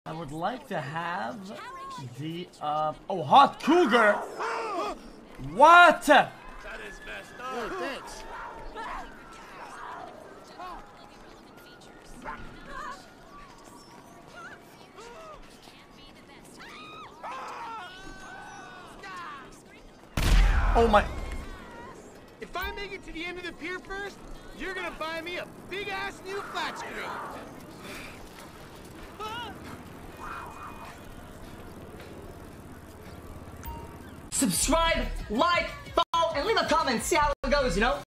I would like to have the oh, hot cougar. What? That is messed up. Hey, thanks. Oh my. If I make it to the end of the pier first, you're gonna buy me a big-ass new flat screen. Subscribe, like, follow, and leave a comment. See how it goes, you know?